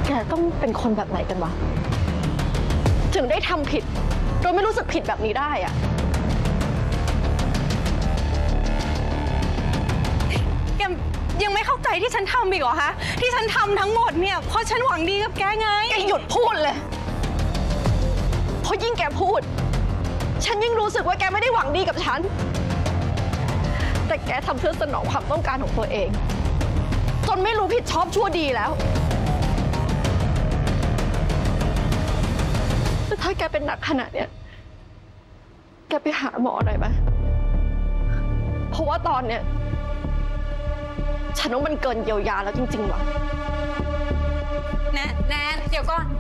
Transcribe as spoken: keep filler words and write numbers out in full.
แกต้องเป็นคนแบบไหนกันวะถึงได้ทำผิดโดยไม่รู้สึกผิดแบบนี้ได้อะแกยังไม่เข้าใจที่ฉันทำอีกเหรอคะที่ฉันทำทั้งหมดเนี่ยเพราะฉันหวังดีกับแกไงแกหยุดพูดเลยเพราะยิ่งแกพูดฉันยิ่งรู้สึกว่าแกไม่ได้หวังดีกับฉันแต่แกทำเพื่อสนองความต้องการของตัวเองจนไม่รู้ผิดชอบชั่วดีแล้วถ้าแกเป็นหนักขนาดเนี้ยแกไปหาหมอหน่อยไหมเพราะว่าตอนเนี้ยฉันว่ามันเกินเยียวยาแล้วจริงๆว่ะแนนแนนเดี๋ยวก่อน